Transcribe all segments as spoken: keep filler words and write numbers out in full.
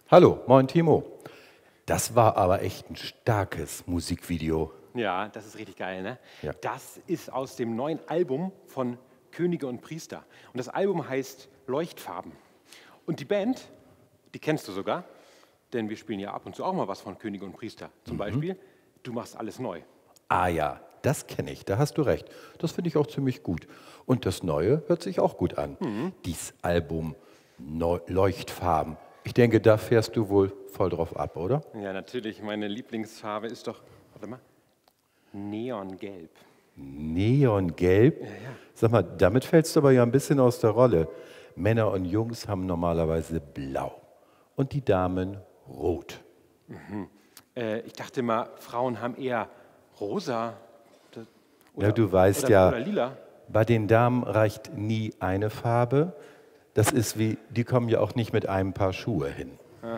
Hallo, moin Timo. Das war aber echt ein starkes Musikvideo. Ja, das ist richtig geil, ne? Ja. Das ist aus dem neuen Album von Könige und Priester. Und das Album heißt Leuchtfarben. Und die Band, die kennst du sogar, denn wir spielen ja ab und zu auch mal was von Könige und Priester. Zum Beispiel, du machst alles neu. Ah ja, das kenne ich, da hast du recht. Das finde ich auch ziemlich gut. Und das Neue hört sich auch gut an. Dies Album Neu Leuchtfarben. Ich denke, da fährst du wohl voll drauf ab, oder? Ja, natürlich, meine Lieblingsfarbe ist doch, warte mal, Neongelb. Neongelb? Sag mal, damit fällst du aber ja ein bisschen aus der Rolle. Männer und Jungs haben normalerweise blau und die Damen rot. Äh, ich dachte mal, Frauen haben eher rosa. Das- Ja, du weißt oder, ja, Oder lila. bei den Damen reicht nie eine Farbe. Das ist wie, die kommen ja auch nicht mit einem Paar Schuhe hin.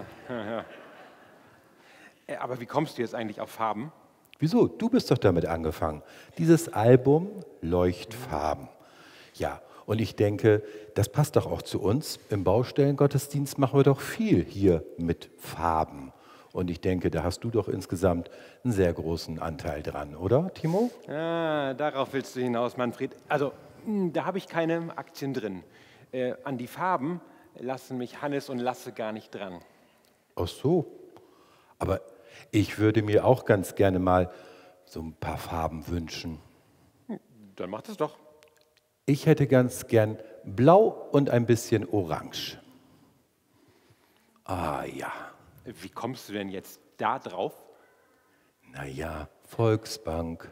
Äh, aber wie kommst du jetzt eigentlich auf Farben? Wieso? Du bist doch damit angefangen. Dieses Album Leuchtfarben. Ja, und ich denke, das passt doch auch zu uns. Im Baustellengottesdienst machen wir doch viel hier mit Farben. Und ich denke, da hast du doch insgesamt einen sehr großen Anteil dran, oder, Timo? Ah, darauf willst du hinaus, Manfred. Also, mh, da habe ich keine Aktien drin. Äh, an die Farben lassen mich Hannes und Lasse gar nicht dran. Ach so. Aber ich würde mir auch ganz gerne mal so ein paar Farben wünschen. Dann macht es doch. Ich hätte ganz gern blau und ein bisschen orange. Ah ja, Wie kommst du denn jetzt da drauf? naja, Volksbank.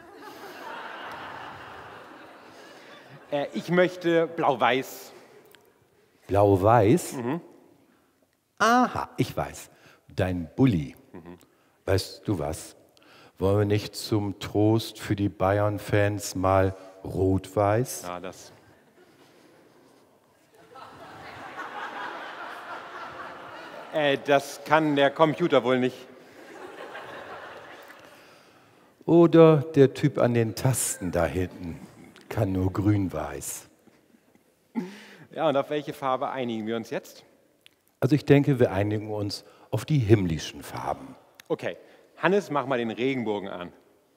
Äh, ich möchte blau-weiß. Blau-weiß? Aha, ich weiß. Dein Bulli. Weißt du was? Wollen wir nicht zum Trost für die Bayern-Fans mal rot-weiß? Ja, das. Äh, das kann der Computer wohl nicht. Oder der Typ an den Tasten da hinten kann nur grün-weiß. Ja, und auf welche Farbe einigen wir uns jetzt? Also ich denke, wir einigen uns auf die himmlischen Farben. Okay, Hannes, mach mal den Regenbogen an.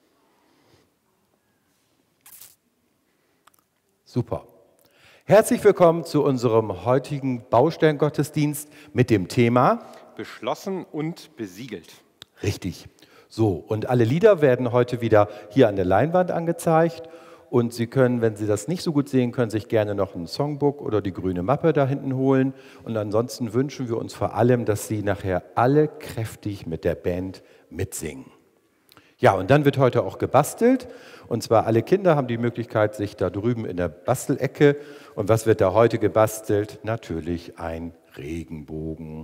Super. Herzlich willkommen zu unserem heutigen Baustellengottesdienst mit dem Thema Beschlossen und besiegelt. Richtig. So, und alle Lieder werden heute wieder hier an der Leinwand angezeigt. Und Sie können, wenn Sie das nicht so gut sehen können, sich gerne noch ein Songbook oder die grüne Mappe da hinten holen. Und ansonsten wünschen wir uns vor allem, dass Sie nachher alle kräftig mit der Band mitsingen. Ja, und dann wird heute auch gebastelt. Und zwar alle Kinder haben die Möglichkeit, sich da drüben in der Bastelecke. Und was wird da heute gebastelt? Natürlich ein Regenbogen.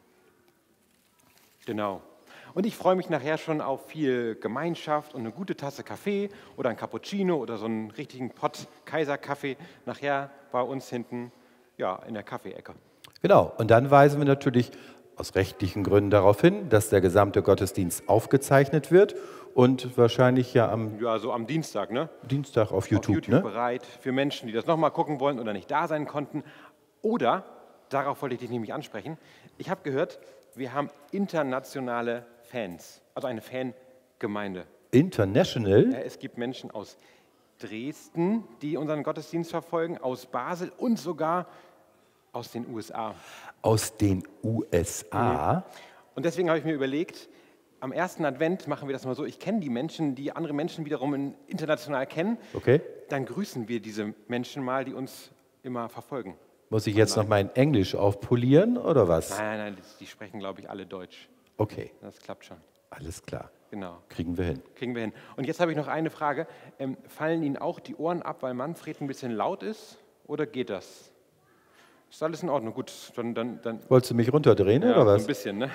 Genau. Und ich freue mich nachher schon auf viel Gemeinschaft und eine gute Tasse Kaffee oder ein Cappuccino oder so einen richtigen Pott Kaiserkaffee nachher bei uns hinten, ja, in der Kaffeeecke. Genau, und dann weisen wir natürlich aus rechtlichen Gründen darauf hin, dass der gesamte Gottesdienst aufgezeichnet wird und wahrscheinlich ja am Ja, so am Dienstag, ne? Dienstag auf YouTube. Auf YouTube Ne? bereit für Menschen, die das nochmal gucken wollen oder nicht da sein konnten. Oder, darauf wollte ich dich nämlich ansprechen, ich habe gehört, wir haben internationale Fans, also eine Fangemeinde. International? Ja, es gibt Menschen aus Dresden, die unseren Gottesdienst verfolgen, aus Basel und sogar aus den U S A. Aus den U S A? Und deswegen habe ich mir überlegt, am ersten Advent machen wir das mal so, ich kenne die Menschen, die andere Menschen wiederum in- international kennen, Okay. dann grüßen wir diese Menschen mal, die uns immer verfolgen. Muss ich jetzt noch mein Englisch aufpolieren oder was? Nein, nein, nein, die sprechen, glaube ich, alle Deutsch. Okay, Das klappt schon. alles klar. Genau, Kriegen wir hin. kriegen wir hin. Und jetzt habe ich noch eine Frage. Ähm, fallen Ihnen auch die Ohren ab, weil Manfred ein bisschen laut ist? Oder geht das? Ist alles in Ordnung? Gut, dann, dann, dann Wolltest du mich runterdrehen ja, oder so was? ein bisschen, ne?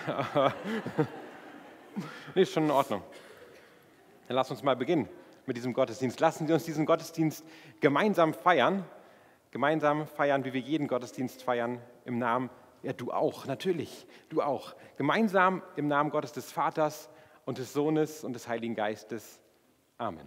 Nee, ist schon in Ordnung. Dann lass uns mal beginnen mit diesem Gottesdienst. Lassen Sie uns diesen Gottesdienst gemeinsam feiern. Gemeinsam feiern, wie wir jeden Gottesdienst feiern, im Namen, ja du auch, natürlich, du auch. Gemeinsam im Namen Gottes des Vaters und des Sohnes und des Heiligen Geistes. Amen.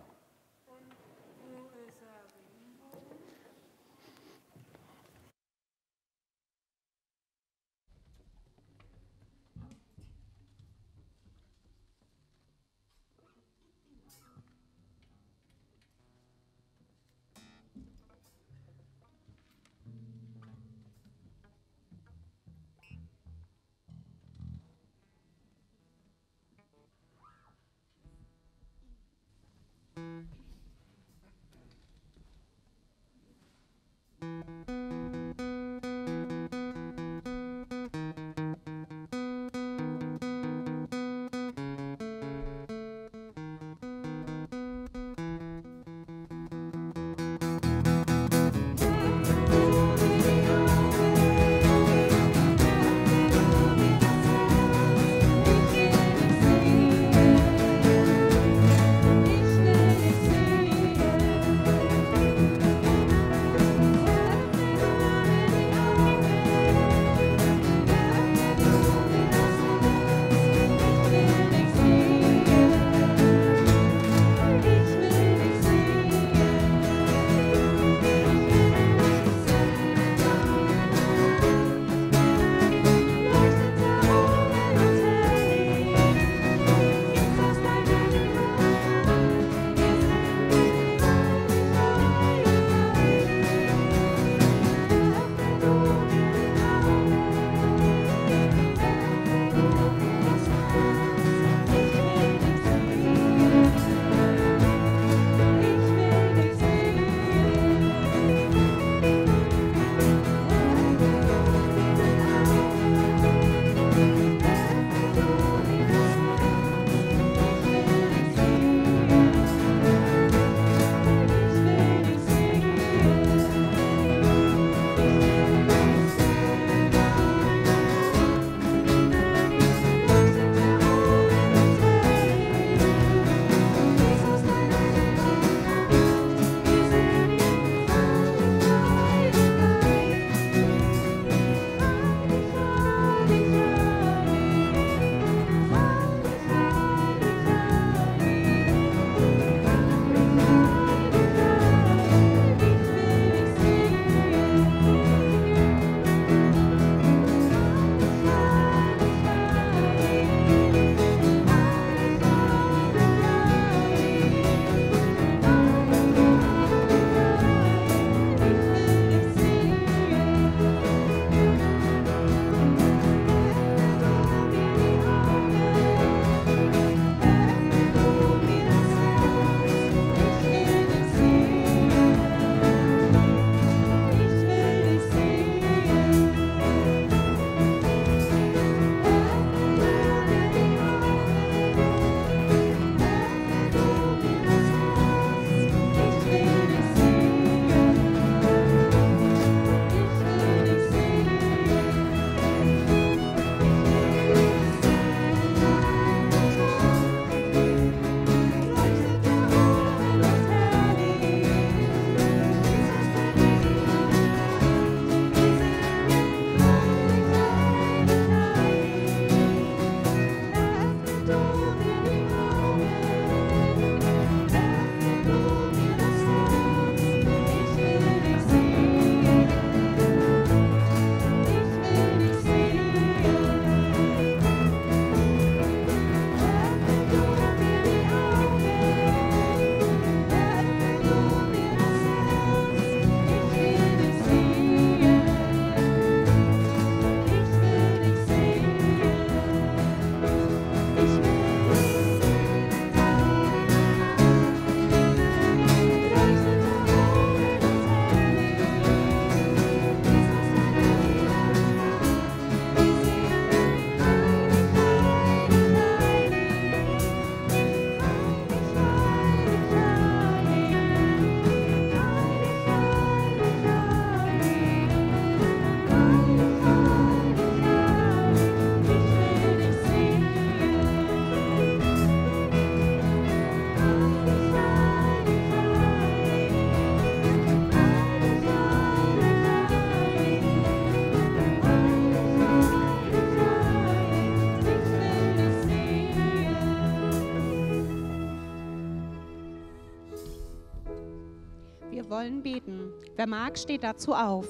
wollen beten. Wer mag, steht dazu auf.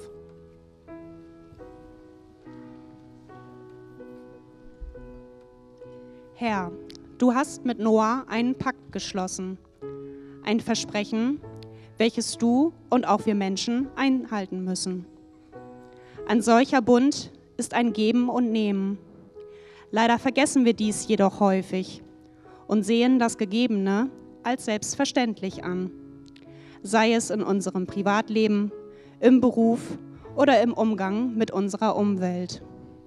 Herr, du hast mit Noah einen Pakt geschlossen. Ein Versprechen, welches du und auch wir Menschen einhalten müssen. Ein solcher Bund ist ein Geben und Nehmen. Leider vergessen wir dies jedoch häufig und sehen das Gegebene als selbstverständlich an. Sei es in unserem Privatleben, im Beruf oder im Umgang mit unserer Umwelt.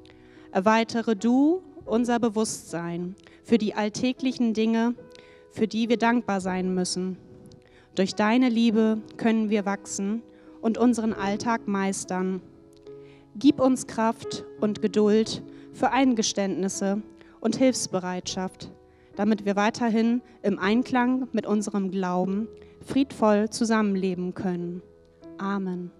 Erweitere du unser Bewusstsein für die alltäglichen Dinge, für die wir dankbar sein müssen. Durch deine Liebe können wir wachsen und unseren Alltag meistern. Gib uns Kraft und Geduld für Eingeständnisse und Hilfsbereitschaft, damit wir weiterhin im Einklang mit unserem Glauben friedvoll zusammenleben können. Amen.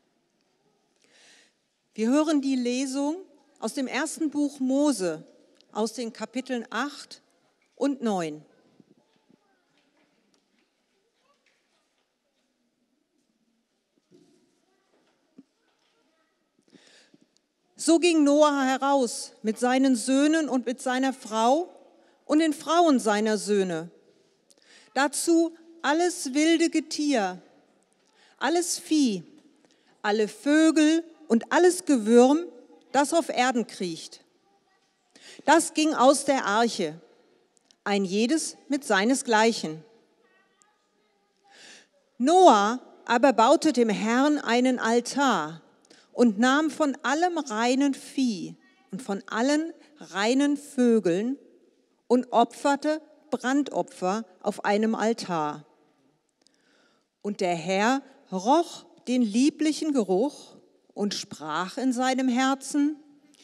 Wir hören die Lesung aus dem ersten Buch Mose, aus den Kapiteln acht und neun. So ging Noah heraus mit seinen Söhnen und mit seiner Frau und den Frauen seiner Söhne. Dazu alles wilde Getier, alles Vieh, alle Vögel und alles Gewürm, das auf Erden kriecht. Das ging aus der Arche, ein jedes mit seinesgleichen. Noah aber baute dem Herrn einen Altar und nahm von allem reinen Vieh und von allen reinen Vögeln und opferte Brandopfer auf einem Altar. Und der Herr roch den lieblichen Geruch und sprach in seinem Herzen: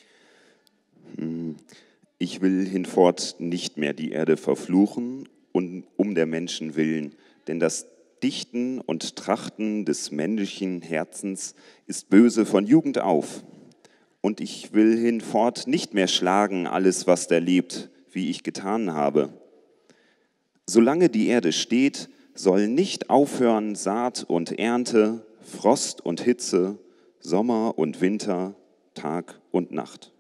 Ich will hinfort nicht mehr die Erde verfluchen, und um der Menschen willen, denn das Dichten und Trachten des männlichen Herzens ist böse von Jugend auf. Und ich will hinfort nicht mehr schlagen alles, was da lebt, wie ich getan habe. Solange die Erde steht, soll nicht aufhören Saat und Ernte, Frost und Hitze, Sommer und Winter, Tag und Nacht.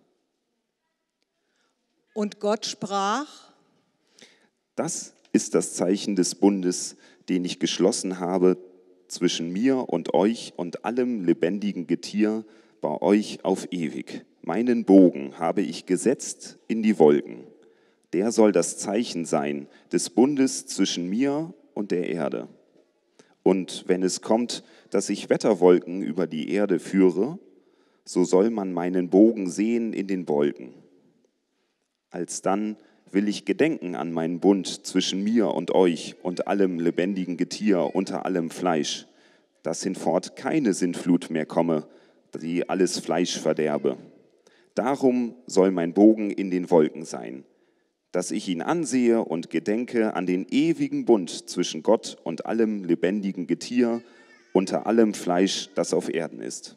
Und Gott sprach: Das ist das Zeichen des Bundes, den ich geschlossen habe zwischen mir und euch und allem lebendigen Getier bei euch auf ewig. Meinen Bogen habe ich gesetzt in die Wolken. Der soll das Zeichen sein des Bundes zwischen mir und der Erde. Und wenn es kommt, dass ich Wetterwolken über die Erde führe, so soll man meinen Bogen sehen in den Wolken. Alsdann will ich gedenken an meinen Bund zwischen mir und euch und allem lebendigen Getier unter allem Fleisch, dass hinfort keine Sintflut mehr komme, die alles Fleisch verderbe. Darum soll mein Bogen in den Wolken sein, dass ich ihn ansehe und gedenke an den ewigen Bund zwischen Gott und allem lebendigen Getier unter allem Fleisch, das auf Erden ist.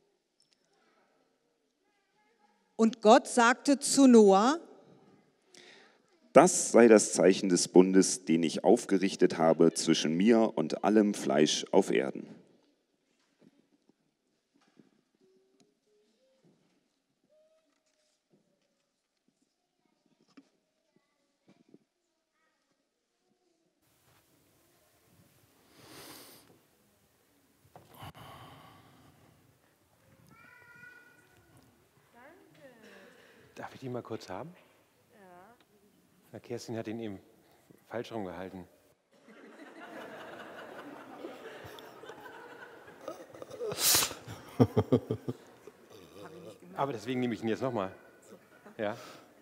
Und Gott sagte zu Noah: Das sei das Zeichen des Bundes, den ich aufgerichtet habe zwischen mir und allem Fleisch auf Erden. Darf ich die mal kurz haben? Na, Kerstin hat ihn eben falsch rumgehalten. Aber deswegen nehme ich ihn jetzt nochmal. Ja.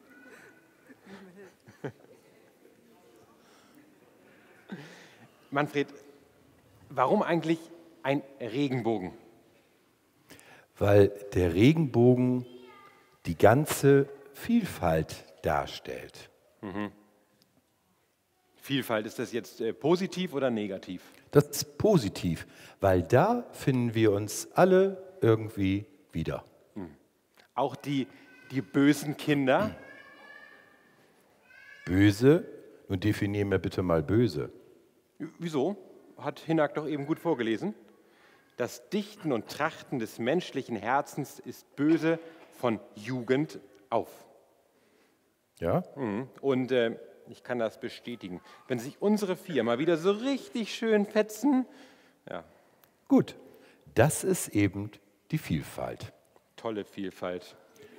Manfred, warum eigentlich ein Regenbogen? Weil der Regenbogen die ganze Vielfalt darstellt. Mhm. Vielfalt, ist das jetzt äh, positiv oder negativ? Das ist positiv, weil da finden wir uns alle irgendwie wieder. Mhm. Auch die, die bösen Kinder? Mhm. Böse? Nun definieren wir bitte mal böse. Wieso? Hat Hinak doch eben gut vorgelesen. Das Dichten und Trachten des menschlichen Herzens ist böse von Jugend auf. Ja? Mhm. Und äh, ich kann das bestätigen. Wenn sich unsere vier mal wieder so richtig schön fetzen, ja. Gut, das ist eben die Vielfalt. Tolle Vielfalt.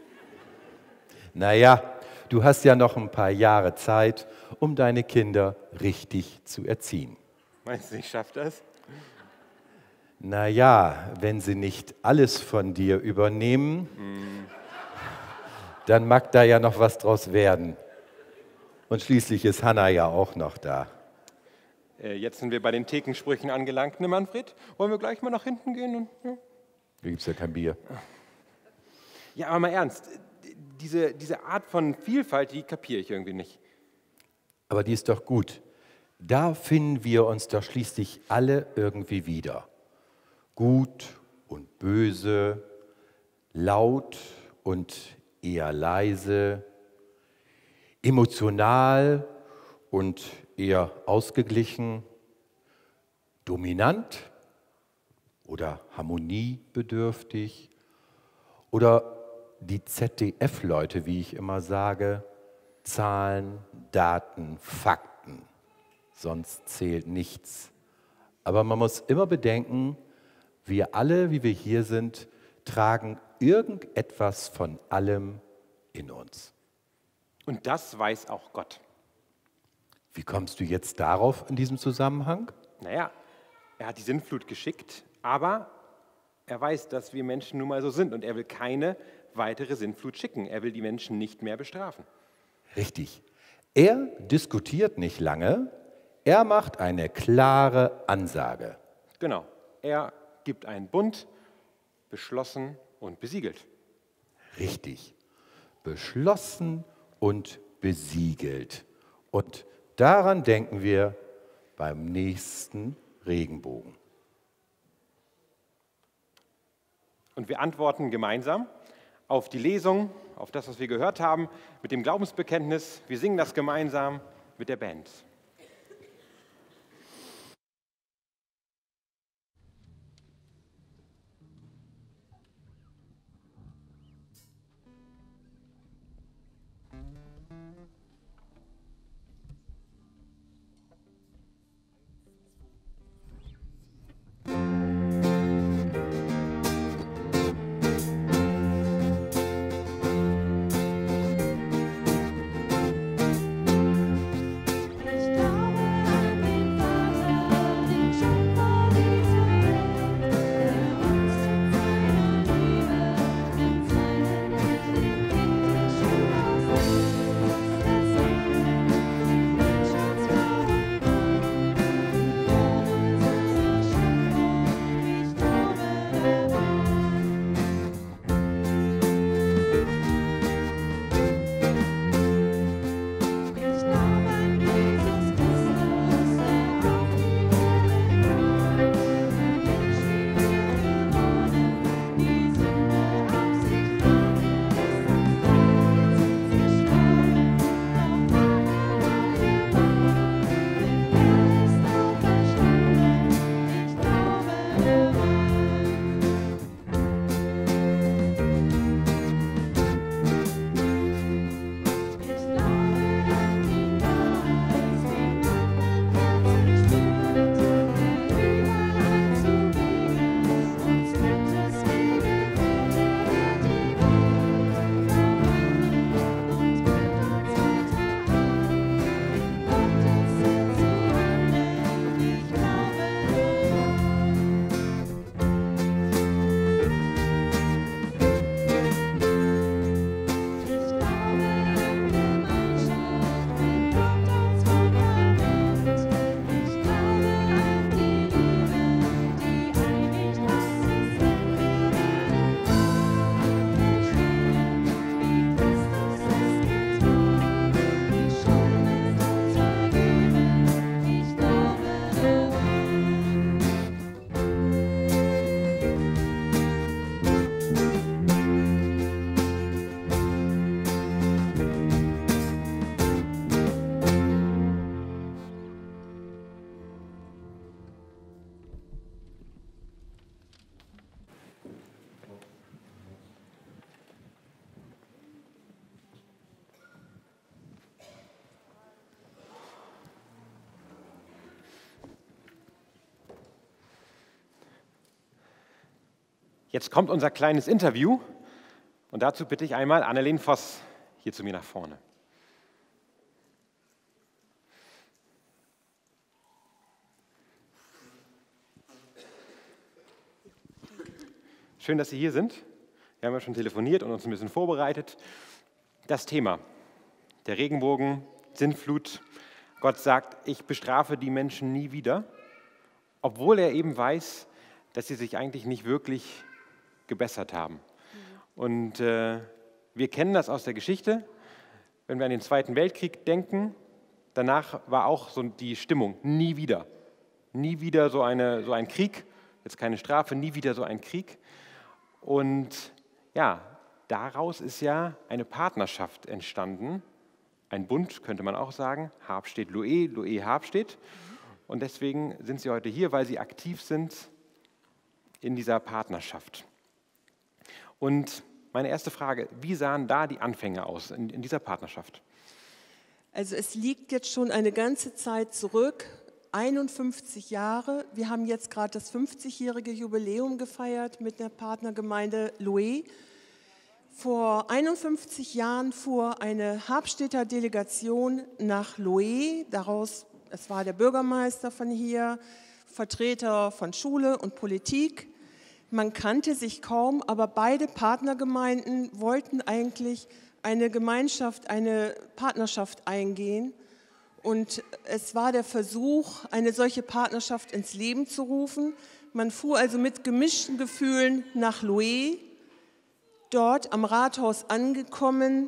Naja, du hast ja noch ein paar Jahre Zeit, um deine Kinder richtig zu erziehen. Meinst du, ich schaffe das? Naja, wenn sie nicht alles von dir übernehmen, mm. dann mag da ja noch was draus werden. Und schließlich ist Hanna ja auch noch da. Äh, jetzt sind wir bei den Thekensprüchen angelangt, ne Manfred? Wollen wir gleich mal nach hinten gehen? Und, ja. Da gibt es ja kein Bier. Ja, aber mal ernst, diese, diese Art von Vielfalt, die kapiere ich irgendwie nicht. Aber die ist doch gut. Da finden wir uns doch schließlich alle irgendwie wieder. Gut und böse, laut und eher leise, emotional und eher ausgeglichen, dominant oder harmoniebedürftig oder die Z D F-Leute, wie ich immer sage, Zahlen, Daten, Fakten, sonst zählt nichts. Aber man muss immer bedenken, wir alle, wie wir hier sind, tragen irgendetwas von allem in uns. Und das weiß auch Gott. Wie kommst du jetzt darauf in diesem Zusammenhang? Naja, er hat die Sintflut geschickt, aber er weiß, dass wir Menschen nun mal so sind und er will keine weitere Sintflut schicken. Er will die Menschen nicht mehr bestrafen. Richtig. Er diskutiert nicht lange, er macht eine klare Ansage. Genau, er gibt einen Bund, beschlossen und besiegelt. Richtig. Beschlossen und besiegelt. Und daran denken wir beim nächsten Regenbogen. Und wir antworten gemeinsam auf die Lesung, auf das, was wir gehört haben, mit dem Glaubensbekenntnis. Wir singen das gemeinsam mit der Band. Jetzt kommt unser kleines Interview und dazu bitte ich einmal Annelien Voss hier zu mir nach vorne. Schön, dass Sie hier sind. Wir haben ja schon telefoniert und uns ein bisschen vorbereitet. Das Thema, der Regenbogen, Sintflut. Gott sagt, ich bestrafe die Menschen nie wieder, obwohl er eben weiß, dass sie sich eigentlich nicht wirklich gebessert haben. Und äh, wir kennen das aus der Geschichte, wenn wir an den Zweiten Weltkrieg denken, danach war auch so die Stimmung, nie wieder. Nie wieder so, eine, so ein Krieg, jetzt keine Strafe, nie wieder so ein Krieg. Und ja, daraus ist ja eine Partnerschaft entstanden, ein Bund, könnte man auch sagen. Habstedt Loé, Loé Habstedt. Und deswegen sind sie heute hier, weil sie aktiv sind in dieser Partnerschaft. Und meine erste Frage, wie sahen da die Anfänge aus in, in dieser Partnerschaft? Also es liegt jetzt schon eine ganze Zeit zurück, einundfünfzig Jahre. Wir haben jetzt gerade das fünfzigjährige Jubiläum gefeiert mit der Partnergemeinde Loé. Vor einundfünfzig Jahren fuhr eine Habstedter Delegation nach Loé. Daraus, es war der Bürgermeister von hier, Vertreter von Schule und Politik. Man kannte sich kaum, aber beide Partnergemeinden wollten eigentlich eine Gemeinschaft, eine Partnerschaft eingehen. Und es war der Versuch, eine solche Partnerschaft ins Leben zu rufen. Man fuhr also mit gemischten Gefühlen nach Loé. Dort am Rathaus angekommen,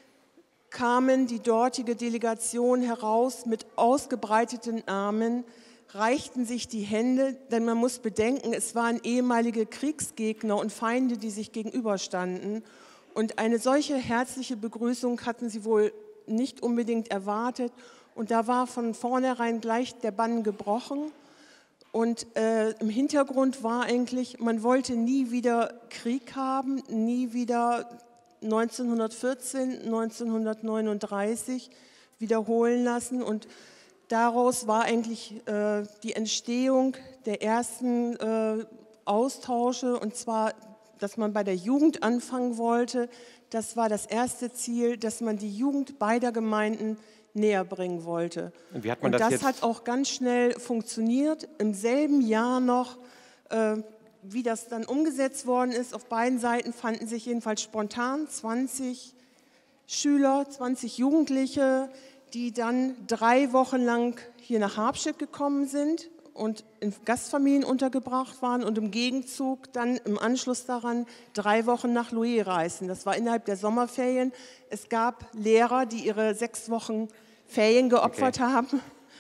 kamen die dortige Delegation heraus mit ausgebreiteten Armen, reichten sich die Hände, denn man muss bedenken, es waren ehemalige Kriegsgegner und Feinde, die sich gegenüberstanden. Und eine solche herzliche Begrüßung hatten sie wohl nicht unbedingt erwartet. Und da war von vornherein gleich der Bann gebrochen. Und äh, im Hintergrund war eigentlich, man wollte nie wieder Krieg haben, nie wieder neunzehnhundertvierzehn, neunzehnhundertneununddreißig wiederholen lassen. Und daraus war eigentlich äh, die Entstehung der ersten äh, Austausche, und zwar, dass man bei der Jugend anfangen wollte. Das war das erste Ziel, dass man die Jugend beider Gemeinden näher bringen wollte. Und wie hat man und das das jetzt? hat auch ganz schnell funktioniert. Im selben Jahr noch, äh, wie das dann umgesetzt worden ist, auf beiden Seiten fanden sich jedenfalls spontan zwanzig Schüler, zwanzig Jugendliche, die dann drei Wochen lang hier nach Habstedt gekommen sind und in Gastfamilien untergebracht waren und im Gegenzug dann im Anschluss daran drei Wochen nach Loé reisen. Das war innerhalb der Sommerferien. Es gab Lehrer, die ihre sechs Wochen Ferien geopfert okay. haben.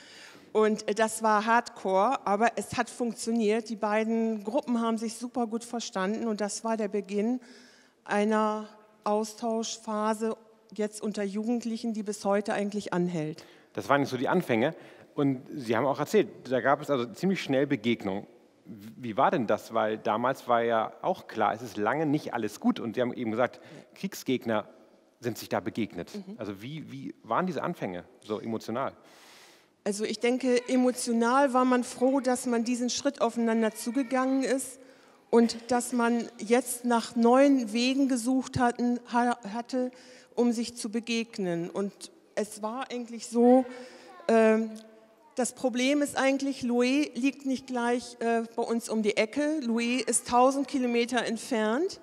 Und das war Hardcore, aber es hat funktioniert. Die beiden Gruppen haben sich super gut verstanden und das war der Beginn einer Austauschphase jetzt unter Jugendlichen, die bis heute eigentlich anhält. Das waren nicht so die Anfänge. Und Sie haben auch erzählt, da gab es also ziemlich schnell Begegnung. Wie war denn das? Weil damals war ja auch klar, es ist lange nicht alles gut. Und Sie haben eben gesagt, Kriegsgegner sind sich da begegnet. Mhm. Also wie, wie waren diese Anfänge so emotional? Also ich denke, emotional war man froh, dass man diesen Schritt aufeinander zugegangen ist und dass man jetzt nach neuen Wegen gesucht hatten, hatte, um sich zu begegnen. Und es war eigentlich so, äh, das Problem ist eigentlich, Loé liegt nicht gleich äh, bei uns um die Ecke. Loé ist tausend Kilometer entfernt.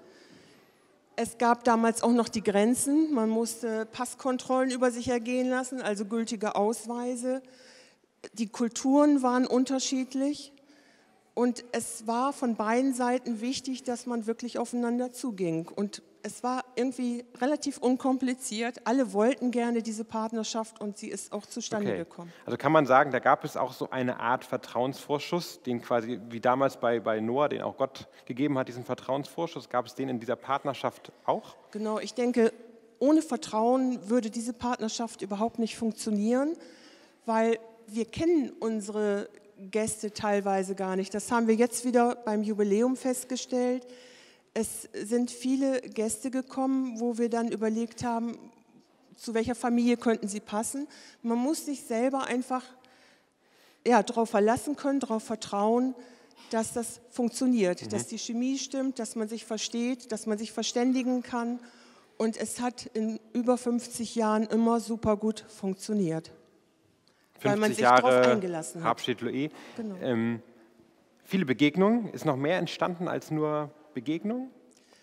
Es gab damals auch noch die Grenzen. Man musste Passkontrollen über sich ergehen lassen, also gültige Ausweise. Die Kulturen waren unterschiedlich. Und es war von beiden Seiten wichtig, dass man wirklich aufeinander zuging. Und es war irgendwie relativ unkompliziert. Alle wollten gerne diese Partnerschaft und sie ist auch zustande okay. gekommen. Also kann man sagen, da gab es auch so eine Art Vertrauensvorschuss, den quasi wie damals bei, bei Noah, den auch Gott gegeben hat, diesen Vertrauensvorschuss, gab es den in dieser Partnerschaft auch? Genau, ich denke, ohne Vertrauen würde diese Partnerschaft überhaupt nicht funktionieren, weil wir kennen unsere Gäste teilweise gar nicht. Das haben wir jetzt wieder beim Jubiläum festgestellt. Es sind viele Gäste gekommen, wo wir dann überlegt haben, zu welcher Familie könnten sie passen. Man muss sich selber einfach ja, darauf verlassen können, darauf vertrauen, dass das funktioniert, mhm. dass die Chemie stimmt, dass man sich versteht, dass man sich verständigen kann. Und es hat in über fünfzig Jahren immer super gut funktioniert, weil man sich darauf eingelassen hat. Habstedt Loé. Genau. Ähm, viele Begegnungen. Ist noch mehr entstanden als nur Begegnung?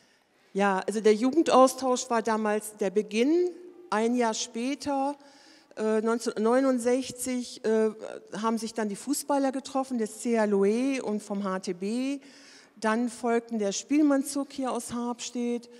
Ja, also der Jugendaustausch war damals der Beginn. Ein Jahr später, äh, neunzehnhundertneunundsechzig, äh, haben sich dann die Fußballer getroffen, des C A Loé und vom H T B. Dann folgten der Spielmannzug hier aus Habstedt.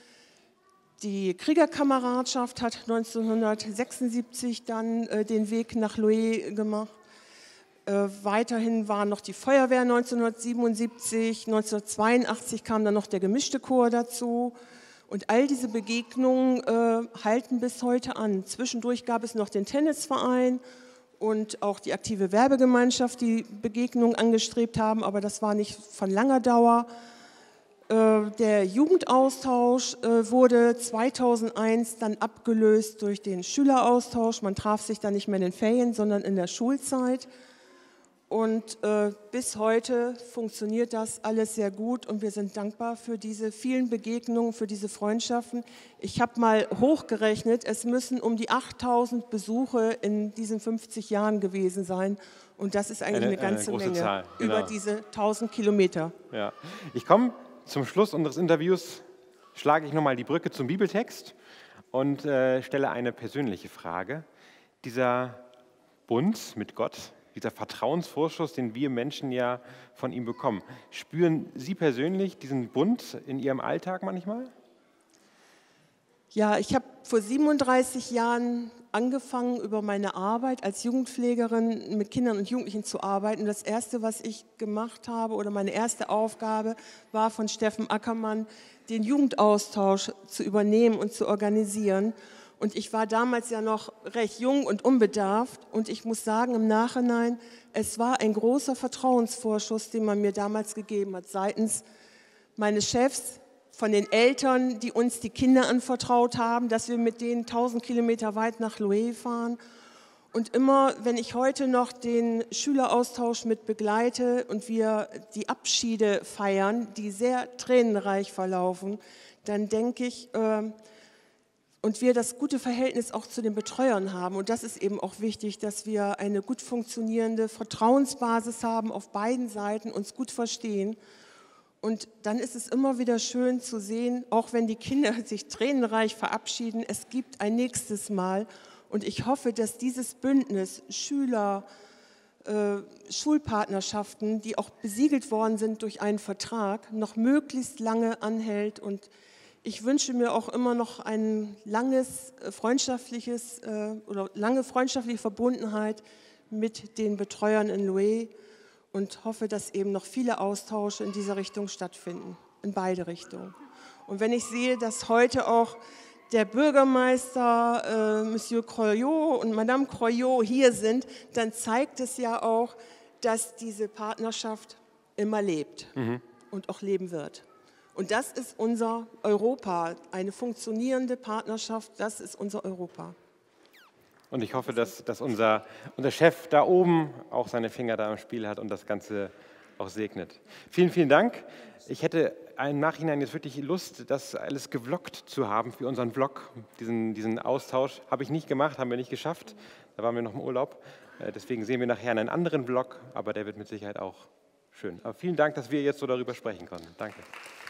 Die Kriegerkameradschaft hat neunzehnhundertsechsundsiebzig dann äh, den Weg nach Loé gemacht. Äh, weiterhin war noch die Feuerwehr neunzehnhundertsiebenundsiebzig, neunzehnhundertzweiundachtzig kam dann noch der gemischte Chor dazu Und all diese Begegnungen äh, halten bis heute an. Zwischendurch gab es noch den Tennisverein und auch die aktive Werbegemeinschaft, die Begegnungen angestrebt haben, aber das war nicht von langer Dauer. Äh, der Jugendaustausch äh, wurde zweitausendeins dann abgelöst durch den Schüleraustausch. Man traf sich dann nicht mehr in den Ferien, sondern in der Schulzeit. Und äh, bis heute funktioniert das alles sehr gut und wir sind dankbar für diese vielen Begegnungen, für diese Freundschaften. Ich habe mal hochgerechnet, es müssen um die achttausend Besuche in diesen fünfzig Jahren gewesen sein. Und das ist eigentlich eine, eine ganze eine große Menge, Zahl, genau. Über diese tausend Kilometer. Ja. Ich komme zum Schluss unseres Interviews, schlage ich nochmal die Brücke zum Bibeltext und äh, stelle eine persönliche Frage. Dieser Bund mit Gott, dieser Vertrauensvorschuss, den wir Menschen ja von ihm bekommen. Spüren Sie persönlich diesen Bund in Ihrem Alltag manchmal? Ja, ich habe vor siebenunddreißig Jahren angefangen, über meine Arbeit als Jugendpflegerin mit Kindern und Jugendlichen zu arbeiten. Das Erste, was ich gemacht habe, oder meine erste Aufgabe, war von Steffen Ackermann, den Jugendaustausch zu übernehmen und zu organisieren. Und ich war damals ja noch recht jung und unbedarft. Und ich muss sagen, im Nachhinein, es war ein großer Vertrauensvorschuss, den man mir damals gegeben hat, seitens meines Chefs, von den Eltern, die uns die Kinder anvertraut haben, dass wir mit denen tausend Kilometer weit nach Loé fahren. Und immer, wenn ich heute noch den Schüleraustausch mit begleite und wir die Abschiede feiern, die sehr tränenreich verlaufen, dann denke ich, äh, und wir das gute Verhältnis auch zu den Betreuern haben. Und das ist eben auch wichtig, dass wir eine gut funktionierende Vertrauensbasis haben, auf beiden Seiten uns gut verstehen. Und dann ist es immer wieder schön zu sehen, auch wenn die Kinder sich tränenreich verabschieden, es gibt ein nächstes Mal. Und ich hoffe, dass dieses Bündnis Schüler, äh, Schulpartnerschaften, die auch besiegelt worden sind durch einen Vertrag, noch möglichst lange anhält. Und ich wünsche mir auch immer noch ein langes freundschaftliches äh, oder lange freundschaftliche Verbundenheit mit den Betreuern in Loé und hoffe, dass eben noch viele Austausche in dieser Richtung stattfinden, in beide Richtungen. Und wenn ich sehe, dass heute auch der Bürgermeister, äh, Monsieur Croyot und Madame Croyot hier sind, dann zeigt es ja auch, dass diese Partnerschaft immer lebt mhm. und auch leben wird. Und das ist unser Europa, eine funktionierende Partnerschaft, das ist unser Europa. Und ich hoffe, dass, dass unser, unser Chef da oben auch seine Finger da im Spiel hat und das Ganze auch segnet. Vielen, vielen Dank. Ich hätte im Nachhinein jetzt wirklich Lust, das alles gevloggt zu haben für unseren Vlog. Diesen, diesen Austausch habe ich nicht gemacht, haben wir nicht geschafft. Da waren wir noch im Urlaub. Deswegen sehen wir nachher einen anderen Vlog, aber der wird mit Sicherheit auch schön. Aber vielen Dank, dass wir jetzt so darüber sprechen konnten. Danke.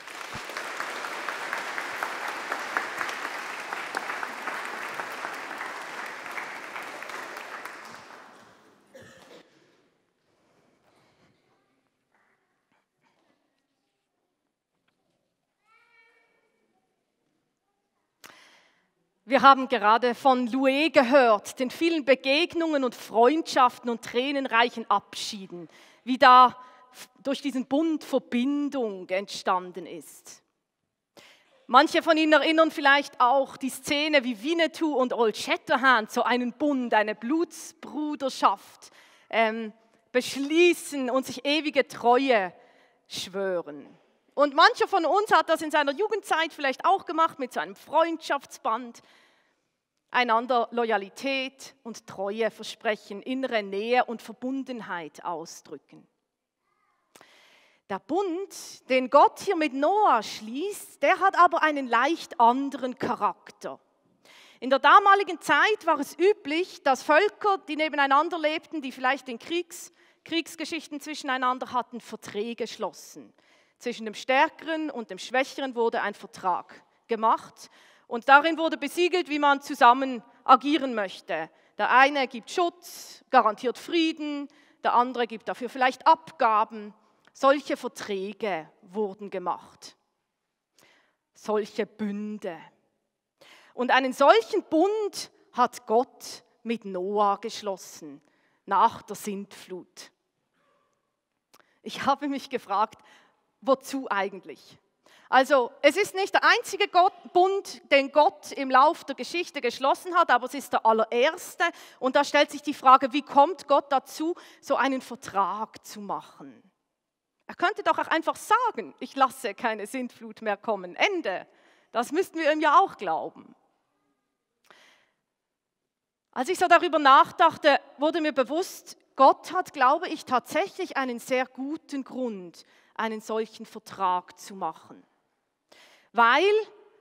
Wir haben gerade von Loé gehört, den vielen Begegnungen und Freundschaften und tränenreichen Abschieden, wie da durch diesen Bund Verbindung entstanden ist. Manche von Ihnen erinnern vielleicht auch die Szene, wie Winnetou und Old Shatterhand so einen Bund, eine Blutsbruderschaft ähm, beschließen und sich ewige Treue schwören. Und mancher von uns hat das in seiner Jugendzeit vielleicht auch gemacht mit so einem Freundschaftsband, einander Loyalität und Treue versprechen, innere Nähe und Verbundenheit ausdrücken. Der Bund, den Gott hier mit Noah schließt, der hat aber einen leicht anderen Charakter. In der damaligen Zeit war es üblich, dass Völker, die nebeneinander lebten, die vielleicht in Kriegs, Kriegsgeschichten zwischeneinander hatten, Verträge schlossen. Zwischen dem Stärkeren und dem Schwächeren wurde ein Vertrag gemacht und darin wurde besiegelt, wie man zusammen agieren möchte. Der eine gibt Schutz, garantiert Frieden, der andere gibt dafür vielleicht Abgaben. Solche Verträge wurden gemacht, solche Bünde. Und einen solchen Bund hat Gott mit Noah geschlossen, nach der Sintflut. Ich habe mich gefragt, wozu eigentlich? Also es ist nicht der einzige Gott, Bund, den Gott im Lauf der Geschichte geschlossen hat, aber es ist der allererste. Und da stellt sich die Frage, wie kommt Gott dazu, so einen Vertrag zu machen? Er könnte doch auch einfach sagen, ich lasse keine Sintflut mehr kommen, Ende. Das müssten wir ihm ja auch glauben. Als ich so darüber nachdachte, wurde mir bewusst, Gott hat, glaube ich, tatsächlich einen sehr guten Grund, einen solchen Vertrag zu machen. Weil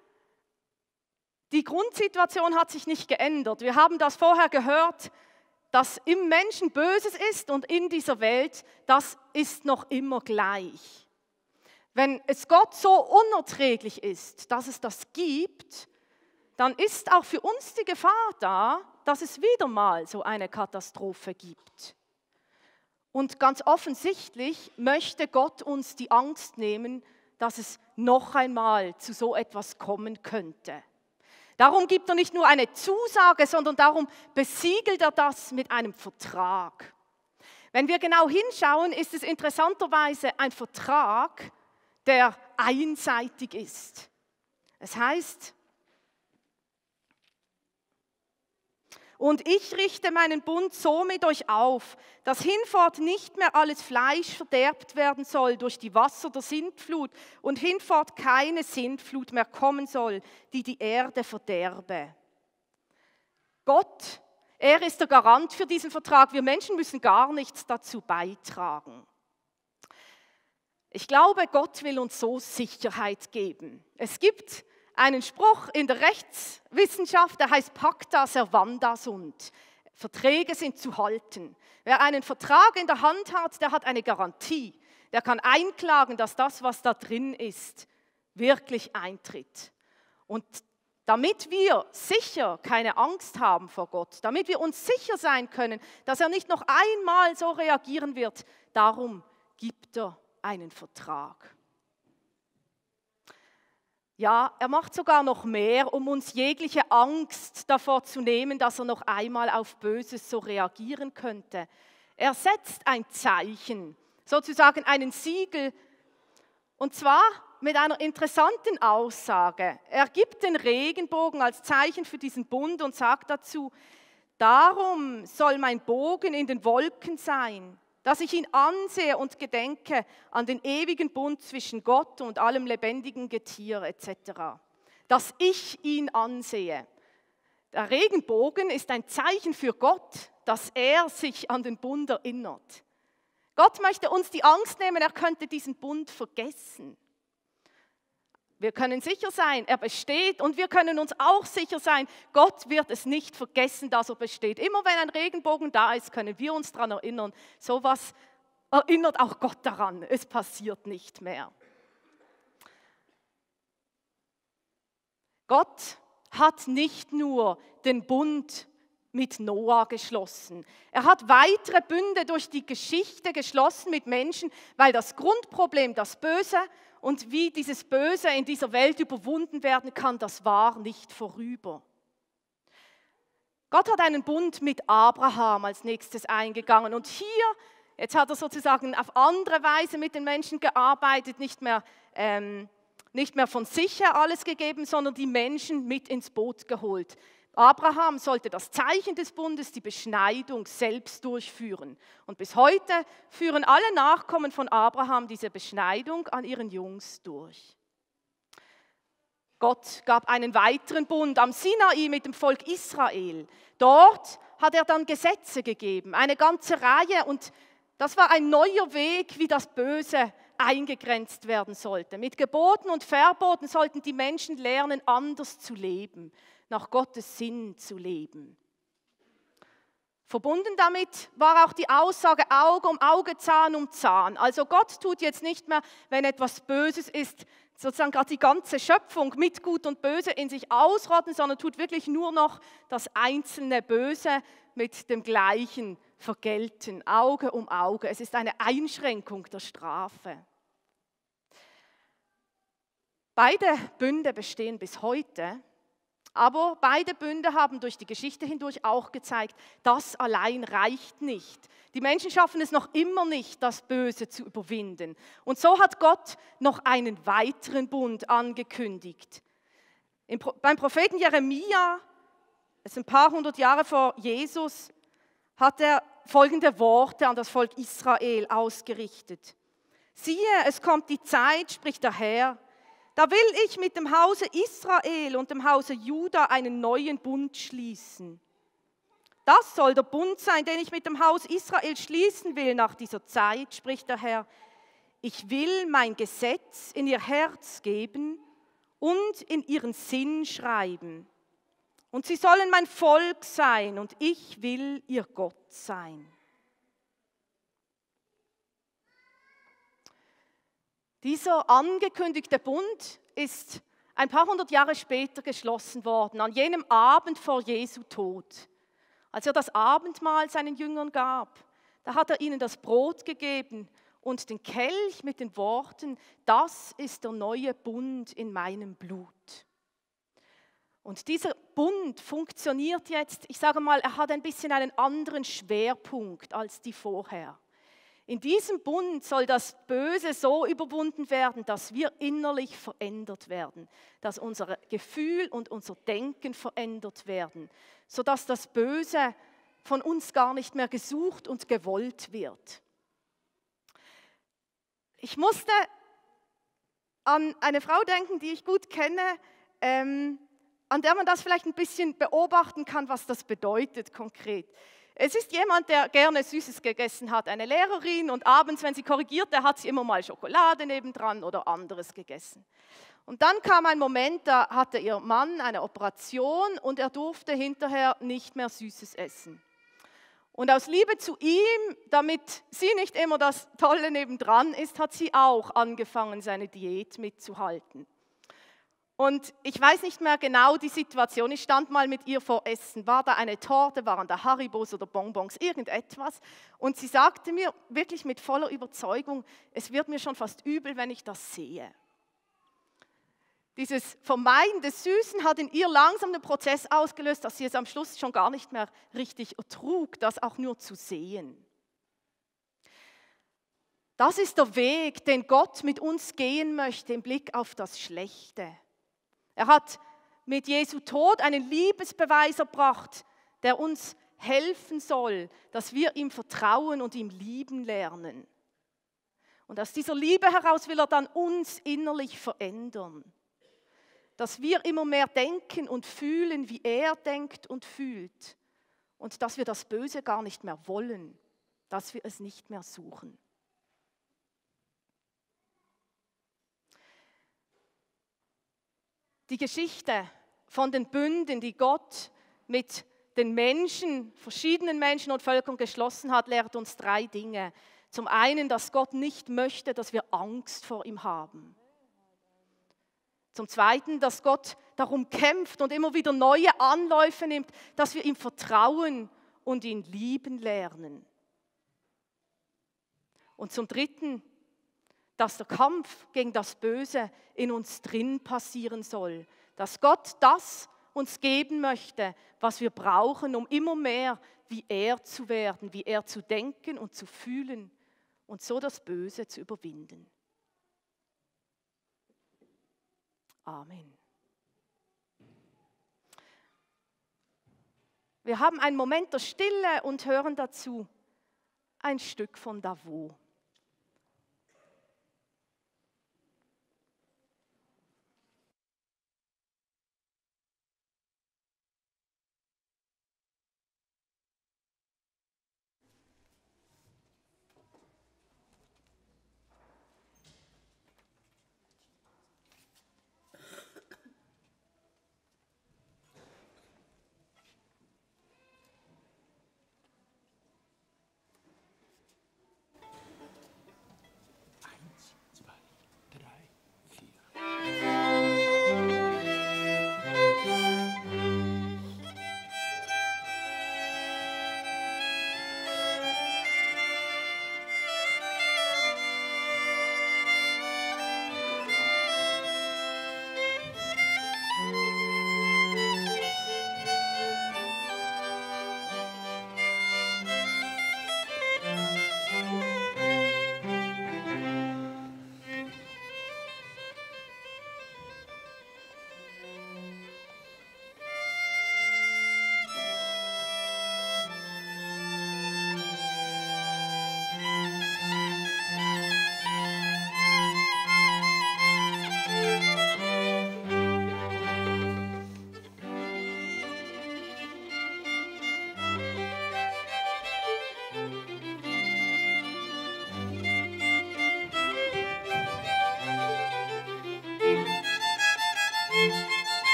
die Grundsituation hat sich nicht geändert. Wir haben das vorher gehört, dass im Menschen Böses ist und in dieser Welt, das ist noch immer gleich. Wenn es Gott so unerträglich ist, dass es das gibt, dann ist auch für uns die Gefahr da, dass es wieder mal so eine Katastrophe gibt. Und ganz offensichtlich möchte Gott uns die Angst nehmen, dass es noch einmal zu so etwas kommen könnte. Darum gibt er nicht nur eine Zusage, sondern darum besiegelt er das mit einem Vertrag. Wenn wir genau hinschauen, ist es interessanterweise ein Vertrag, der einseitig ist. Es heißt, und ich richte meinen Bund so mit euch auf, dass hinfort nicht mehr alles Fleisch verderbt werden soll durch die Wasser der Sintflut und hinfort keine Sintflut mehr kommen soll, die die Erde verderbe. Gott, er ist der Garant für diesen Vertrag. Wir Menschen müssen gar nichts dazu beitragen. Ich glaube, Gott will uns so Sicherheit geben. Es gibt einen Spruch in der Rechtswissenschaft, der heißt Pacta servanda sunt. Verträge sind zu halten. Wer einen Vertrag in der Hand hat, der hat eine Garantie. Der kann einklagen, dass das, was da drin ist, wirklich eintritt. Und damit wir sicher keine Angst haben vor Gott, damit wir uns sicher sein können, dass er nicht noch einmal so reagieren wird, darum gibt er einen Vertrag. Ja, er macht sogar noch mehr, um uns jegliche Angst davor zu nehmen, dass er noch einmal auf Böses so reagieren könnte. Er setzt ein Zeichen, sozusagen einen Siegel, und zwar mit einer interessanten Aussage. Er gibt den Regenbogen als Zeichen für diesen Bund und sagt dazu, darum soll mein Bogen in den Wolken sein, dass ich ihn ansehe und gedenke an den ewigen Bund zwischen Gott und allem lebendigen Getier et cetera. Dass ich ihn ansehe. Der Regenbogen ist ein Zeichen für Gott, dass er sich an den Bund erinnert. Gott möchte uns die Angst nehmen, er könnte diesen Bund vergessen. Wir können sicher sein, er besteht, und wir können uns auch sicher sein, Gott wird es nicht vergessen, dass er besteht. Immer wenn ein Regenbogen da ist, können wir uns daran erinnern. So etwas erinnert auch Gott daran, es passiert nicht mehr. Gott hat nicht nur den Bund mit Noah geschlossen. Er hat weitere Bünde durch die Geschichte geschlossen mit Menschen, weil das Grundproblem, das Böse, und wie dieses Böse in dieser Welt überwunden werden kann, das war nicht vorüber. Gott hat einen Bund mit Abraham als nächstes eingegangen. Und hier, jetzt hat er sozusagen auf andere Weise mit den Menschen gearbeitet, nicht mehr, ähm, nicht mehr von sich her alles gegeben, sondern die Menschen mit ins Boot geholt. Abraham sollte das Zeichen des Bundes, die Beschneidung, selbst durchführen. Und bis heute führen alle Nachkommen von Abraham diese Beschneidung an ihren Jungs durch. Gott gab einen weiteren Bund am Sinai mit dem Volk Israel. Dort hat er dann Gesetze gegeben, eine ganze Reihe. Und das war ein neuer Weg, wie das Böse eingegrenzt werden sollte. Mit Geboten und Verboten sollten die Menschen lernen, anders zu leben, nach Gottes Sinn zu leben. Verbunden damit war auch die Aussage Auge um Auge, Zahn um Zahn. Also Gott tut jetzt nicht mehr, wenn etwas Böses ist, sozusagen gerade die ganze Schöpfung mit Gut und Böse in sich ausrotten, sondern tut wirklich nur noch das einzelne Böse mit dem Gleichen vergelten. Auge um Auge. Es ist eine Einschränkung der Strafe. Beide Bünde bestehen bis heute. Aber beide Bünde haben durch die Geschichte hindurch auch gezeigt, das allein reicht nicht. Die Menschen schaffen es noch immer nicht, das Böse zu überwinden. Und so hat Gott noch einen weiteren Bund angekündigt. Im, beim Propheten Jeremia, das ist ein paar hundert Jahre vor Jesus, hat er folgende Worte an das Volk Israel ausgerichtet. Siehe, es kommt die Zeit, spricht der Herr, da will ich mit dem Hause Israel und dem Hause Juda einen neuen Bund schließen. Das soll der Bund sein, den ich mit dem Haus Israel schließen will nach dieser Zeit, spricht der Herr. Ich will mein Gesetz in ihr Herz geben und in ihren Sinn schreiben. Und sie sollen mein Volk sein und ich will ihr Gott sein. Dieser angekündigte Bund ist ein paar hundert Jahre später geschlossen worden, an jenem Abend vor Jesu Tod. Als er das Abendmahl seinen Jüngern gab, da hat er ihnen das Brot gegeben und den Kelch mit den Worten, das ist der neue Bund in meinem Blut. Und dieser Bund funktioniert jetzt, ich sage mal, er hat ein bisschen einen anderen Schwerpunkt als die vorher. In diesem Bund soll das Böse so überwunden werden, dass wir innerlich verändert werden, dass unser Gefühl und unser Denken verändert werden, sodass das Böse von uns gar nicht mehr gesucht und gewollt wird. Ich musste an eine Frau denken, die ich gut kenne, ähm, an der man das vielleicht ein bisschen beobachten kann, was das bedeutet konkret. Es ist jemand, der gerne Süßes gegessen hat, eine Lehrerin, und abends, wenn sie korrigierte, hat sie immer mal Schokolade nebendran oder anderes gegessen. Und dann kam ein Moment, da hatte ihr Mann eine Operation und er durfte hinterher nicht mehr Süßes essen. Und aus Liebe zu ihm, damit sie nicht immer das Tolle nebendran ist, hat sie auch angefangen, seine Diät mitzuhalten. Und ich weiß nicht mehr genau die Situation, ich stand mal mit ihr vor Essen, war da eine Torte, waren da Haribos oder Bonbons, irgendetwas. Und sie sagte mir wirklich mit voller Überzeugung, es wird mir schon fast übel, wenn ich das sehe. Dieses Vermeiden des Süßen hat in ihr langsam den Prozess ausgelöst, dass sie es am Schluss schon gar nicht mehr richtig ertrug, das auch nur zu sehen. Das ist der Weg, den Gott mit uns gehen möchte im Blick auf das Schlechte. Er hat mit Jesu Tod einen Liebesbeweis erbracht, der uns helfen soll, dass wir ihm vertrauen und ihm lieben lernen. Und aus dieser Liebe heraus will er dann uns innerlich verändern. Dass wir immer mehr denken und fühlen, wie er denkt und fühlt. Und dass wir das Böse gar nicht mehr wollen, dass wir es nicht mehr suchen. Die Geschichte von den Bünden, die Gott mit den Menschen, verschiedenen Menschen und Völkern geschlossen hat, lehrt uns drei Dinge. Zum einen, dass Gott nicht möchte, dass wir Angst vor ihm haben. Zum zweiten, dass Gott darum kämpft und immer wieder neue Anläufe nimmt, dass wir ihm vertrauen und ihn lieben lernen. Und zum dritten, dass der Kampf gegen das Böse in uns drin passieren soll. Dass Gott das uns geben möchte, was wir brauchen, um immer mehr wie er zu werden, wie er zu denken und zu fühlen und so das Böse zu überwinden. Amen. Wir haben einen Moment der Stille und hören dazu ein Stück von Davos.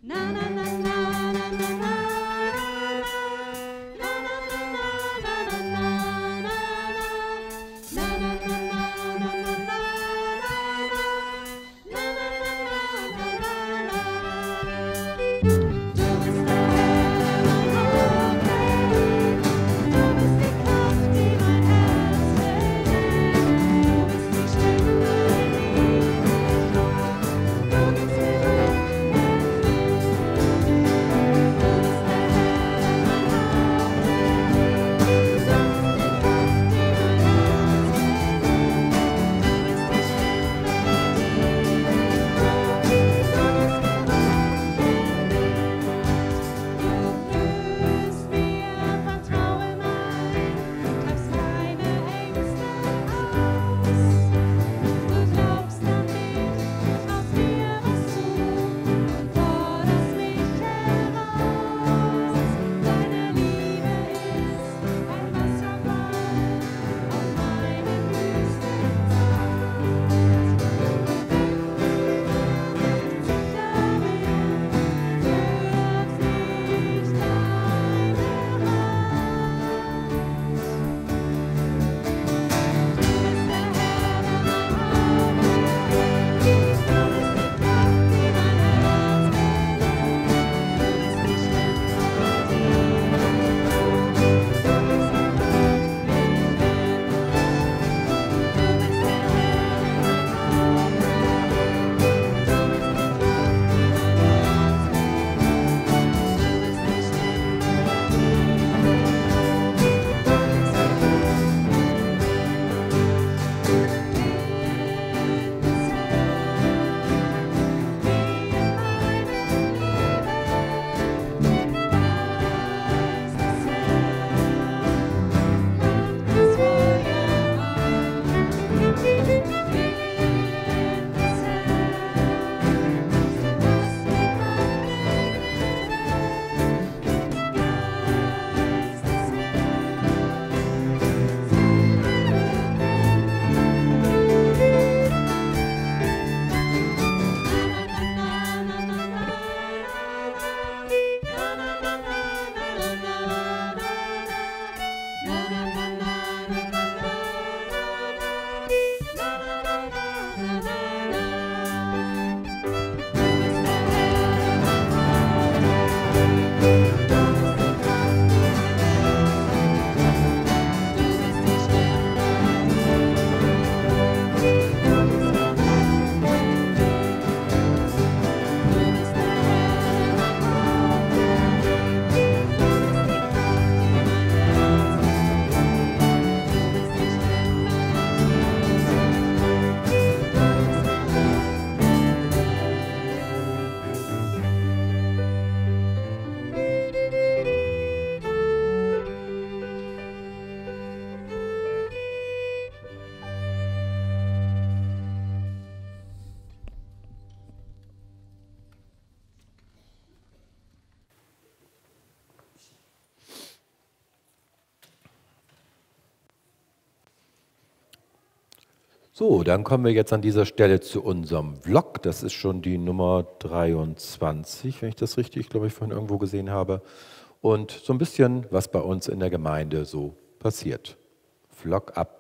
So, dann kommen wir jetzt an dieser Stelle zu unserem Vlog. Das ist schon die Nummer dreiundzwanzig, wenn ich das richtig, glaube ich, vorhin irgendwo gesehen habe. Und so ein bisschen, was bei uns in der Gemeinde so passiert. Vlog ab.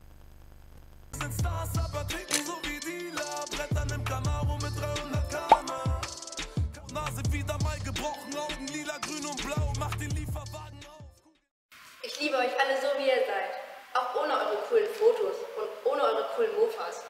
Sind Stars, aber trinken so wie Dealer, Brettern im Camaro mit dreihundert Kilometer pro Stunde. Nase wieder mal gebrochen, Augen lila, grün und blau, macht den Lieferwagen auf. Ich liebe euch alle so, wie ihr seid. Auch ohne eure coolen Fotos und ohne eure coolen Mofas.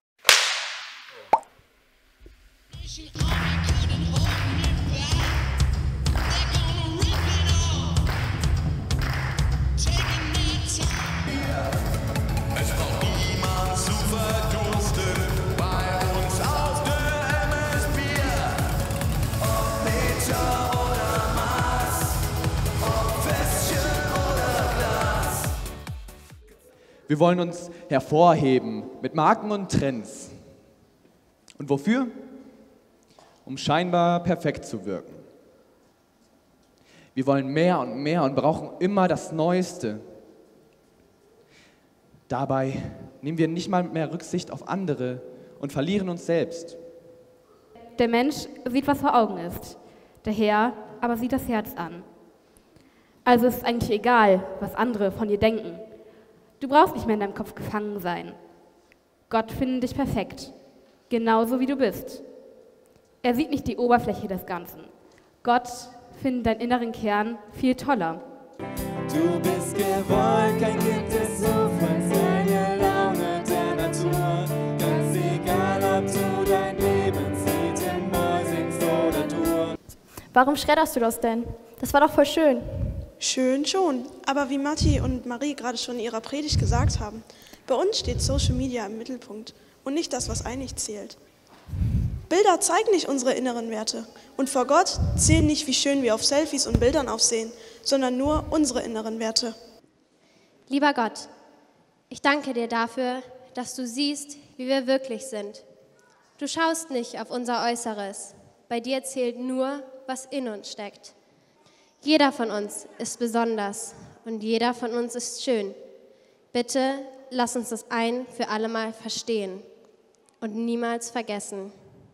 Es braucht niemand zu verdursten, bei uns auf der M S Bier. Ob Meter oder Maß, ob Fässchen oder Glas. Wir wollen uns hervorheben mit Marken und Trends. Und wofür? Um scheinbar perfekt zu wirken. Wir wollen mehr und mehr und brauchen immer das Neueste. Dabei nehmen wir nicht mal mehr Rücksicht auf andere und verlieren uns selbst. Der Mensch sieht, was vor Augen ist. Der Herr aber sieht das Herz an. Also ist es eigentlich egal, was andere von dir denken. Du brauchst nicht mehr in deinem Kopf gefangen sein. Gott findet dich perfekt, genauso wie du bist. Er sieht nicht die Oberfläche des Ganzen. Gott findet deinen inneren Kern viel toller. Du bist gewollt, kein Kind des Zufalls, eine Laune der Natur. Ganz egal, ob du dein Lebenslied in Moll singst oder Dur. Warum schredderst du das denn? Das war doch voll schön. Schön schon, aber wie Matti und Marie gerade schon in ihrer Predigt gesagt haben, bei uns steht Social Media im Mittelpunkt und nicht das, was eigentlich zählt. Bilder zeigen nicht unsere inneren Werte und vor Gott zählen nicht, wie schön wir auf Selfies und Bildern aussehen, sondern nur unsere inneren Werte. Lieber Gott, ich danke dir dafür, dass du siehst, wie wir wirklich sind. Du schaust nicht auf unser Äußeres, bei dir zählt nur, was in uns steckt. Jeder von uns ist besonders und jeder von uns ist schön. Bitte lass uns das ein für alle Mal verstehen und niemals vergessen.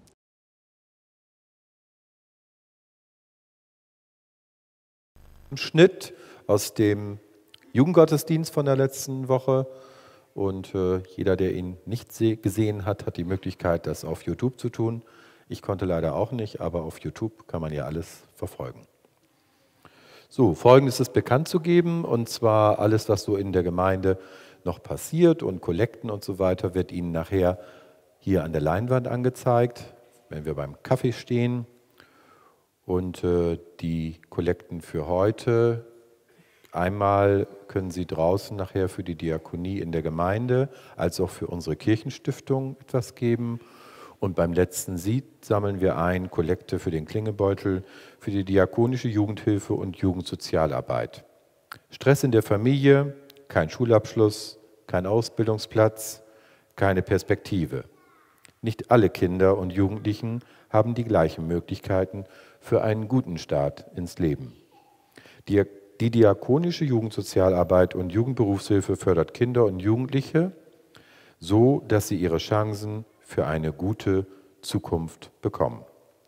Schnitt aus dem Jugendgottesdienst von der letzten Woche. Und äh, jeder, der ihn nicht gesehen hat, hat die Möglichkeit, das auf YouTube zu tun. Ich konnte leider auch nicht, aber auf YouTube kann man ja alles verfolgen. So, Folgendes ist bekannt zu geben, und zwar alles, was so in der Gemeinde noch passiert und Kollekten und so weiter, wird Ihnen nachher hier an der Leinwand angezeigt, wenn wir beim Kaffee stehen. Und äh, die Kollekten für heute, einmal können Sie draußen nachher für die Diakonie in der Gemeinde als auch für unsere Kirchenstiftung etwas geben. Und beim letzten Lied sammeln wir ein Kollekte für den Klingelbeutel, für die diakonische Jugendhilfe und Jugendsozialarbeit. Stress in der Familie, kein Schulabschluss, kein Ausbildungsplatz, keine Perspektive. Nicht alle Kinder und Jugendlichen haben die gleichen Möglichkeiten für einen guten Start ins Leben. Die, die diakonische Jugendsozialarbeit und Jugendberufshilfe fördert Kinder und Jugendliche so, dass sie ihre Chancen für eine gute Zukunft bekommen.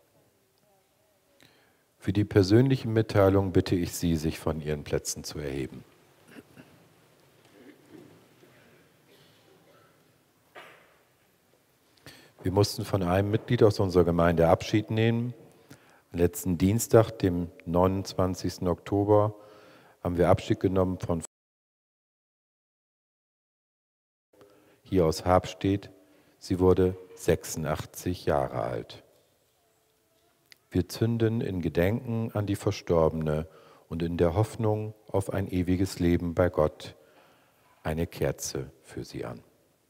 Für die persönlichen Mitteilungen bitte ich Sie, sich von Ihren Plätzen zu erheben. Wir mussten von einem Mitglied aus unserer Gemeinde Abschied nehmen. Am letzten Dienstag, dem neunundzwanzigsten Oktober, haben wir Abschied genommen von hier aus Habstedt. Sie wurde sechsundachtzig Jahre alt. Wir zünden in Gedenken an die Verstorbene und in der Hoffnung auf ein ewiges Leben bei Gott eine Kerze für sie an.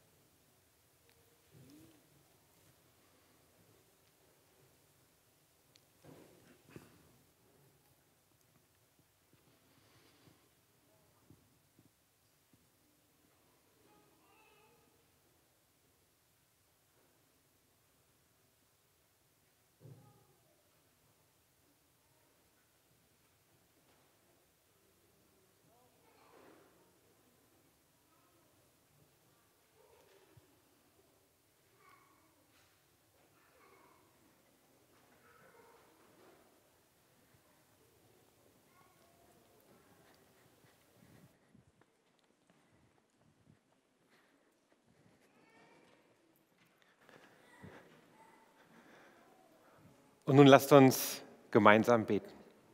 Und nun lasst uns gemeinsam beten.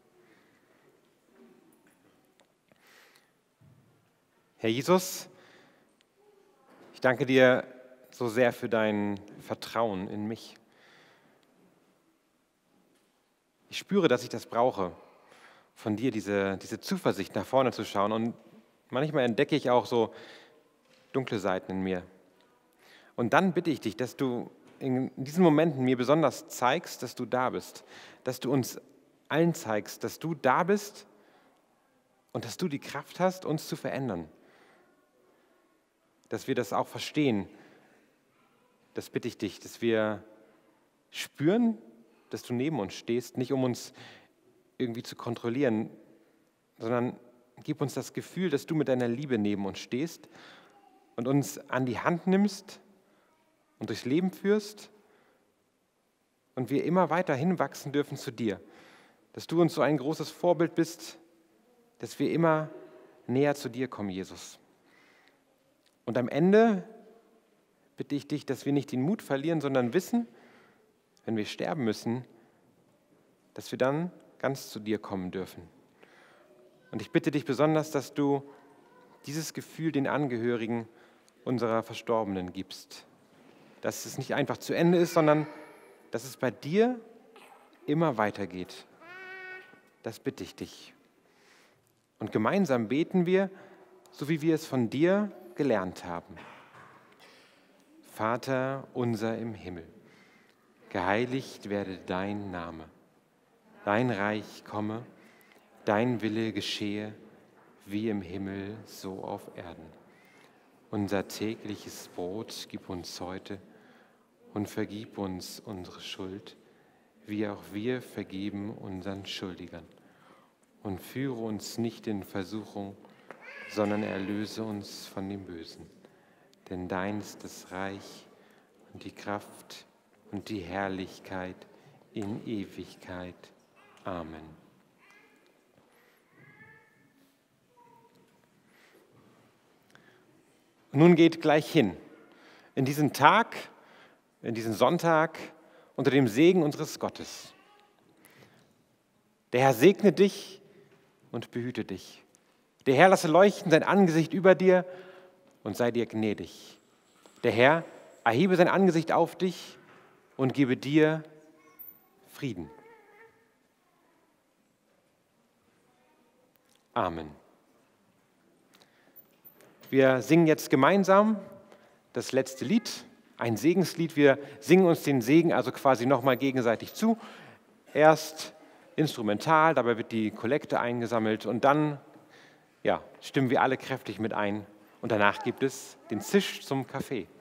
Herr Jesus, ich danke dir so sehr für dein Vertrauen in mich. Ich spüre, dass ich das brauche, von dir diese, diese Zuversicht nach vorne zu schauen. Und manchmal entdecke ich auch so dunkle Seiten in mir. Und dann bitte ich dich, dass du in diesen Momenten mir besonders zeigst, dass du da bist, dass du uns allen zeigst, dass du da bist und dass du die Kraft hast, uns zu verändern. Dass wir das auch verstehen, das bitte ich dich, dass wir spüren, dass du neben uns stehst, nicht um uns irgendwie zu kontrollieren, sondern gib uns das Gefühl, dass du mit deiner Liebe neben uns stehst und uns an die Hand nimmst und durchs Leben führst und wir immer weiter hinwachsen dürfen zu dir. dass du uns so ein großes Vorbild bist, dass wir immer näher zu dir kommen, Jesus. Und am Ende bitte ich dich, dass wir nicht den Mut verlieren, sondern wissen, wenn wir sterben müssen, dass wir dann ganz zu dir kommen dürfen. Und ich bitte dich besonders, dass du dieses Gefühl den Angehörigen unserer Verstorbenen gibst. Dass es nicht einfach zu Ende ist, sondern dass es bei dir immer weitergeht. Das bitte ich dich. Und gemeinsam beten wir, so wie wir es von dir gelernt haben. Vater unser im Himmel, geheiligt werde dein Name. Dein Reich komme, dein Wille geschehe, wie im Himmel, so auf Erden. Unser tägliches Brot gib uns heute und vergib uns unsere Schuld, wie auch wir vergeben unseren Schuldigern. Und führe uns nicht in Versuchung, sondern erlöse uns von dem Bösen. Denn dein ist das Reich und die Kraft und die Herrlichkeit in Ewigkeit. Amen. Und nun geht gleich hin, in diesen Tag, in diesen Sonntag, unter dem Segen unseres Gottes. Der Herr segne dich und behüte dich. Der Herr lasse leuchten sein Angesicht über dir und sei dir gnädig. Der Herr erhebe sein Angesicht auf dich und gebe dir Frieden. Amen. Wir singen jetzt gemeinsam das letzte Lied, ein Segenslied. Wir singen uns den Segen also quasi nochmal gegenseitig zu. Erst instrumental, dabei wird die Kollekte eingesammelt und dann ja, stimmen wir alle kräftig mit ein. Und danach gibt es den Zisch zum Kaffee.